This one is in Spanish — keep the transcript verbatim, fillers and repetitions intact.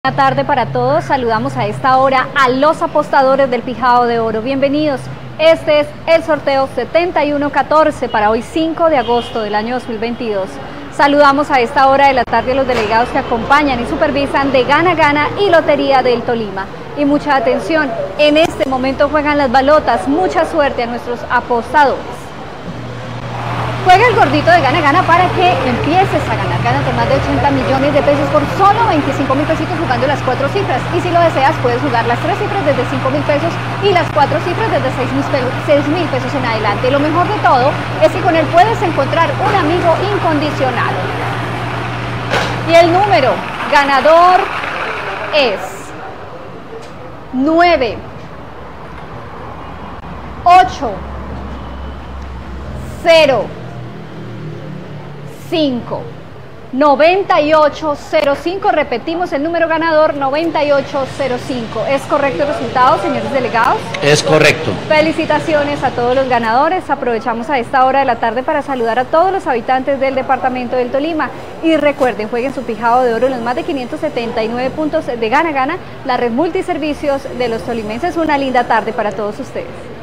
Buena tarde para todos, saludamos a esta hora a los apostadores del Pijao de Oro. Bienvenidos, este es el sorteo setenta y uno catorce para hoy cinco de agosto del año dos mil veintidós. Saludamos a esta hora de la tarde a los delegados que acompañan y supervisan de Gana Gana y Lotería del Tolima. Y mucha atención, en este momento juegan las balotas, mucha suerte a nuestros apostadores. Juega el gordito de Gana Gana para que empieces a ganar. Gánate más de ochenta millones de pesos por solo veinticinco mil pesitos jugando las cuatro cifras. Y si lo deseas, puedes jugar las tres cifras desde cinco mil pesos y las cuatro cifras desde seis mil pesos en adelante. Lo mejor de todo es que con él puedes encontrar un amigo incondicional. Y el número ganador es nueve, ocho, cero, cinco, noventa y ocho cero cinco. Repetimos el número ganador, noventa y ocho cero cinco. ¿Es correcto el resultado, señores delegados? Es correcto. Felicitaciones a todos los ganadores. Aprovechamos a esta hora de la tarde para saludar a todos los habitantes del departamento del Tolima. Y recuerden, jueguen su Pijao de Oro en los más de quinientos setenta y nueve puntos de Gana Gana, la red multiservicios de los tolimenses. Una linda tarde para todos ustedes.